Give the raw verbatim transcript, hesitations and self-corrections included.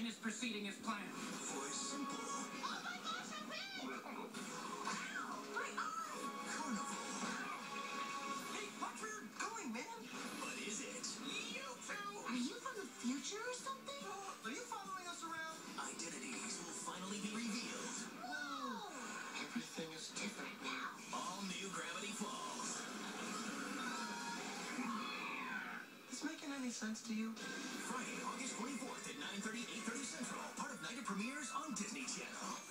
is proceeding as planned. For simple. Oh my gosh, I'm big! Ow! My eye! Carnival. Hey, watch where you're going, man! But is it? You two! Are you from the future or something? Uh, are you following us around? Identities will finally be revealed. Whoa! Everything is different now. All new Gravity Falls. Is this making any sense to you? Friday, August twenty-fourth at nine thirty, eight thirty Central. Part of Night of Premieres on Disney Channel.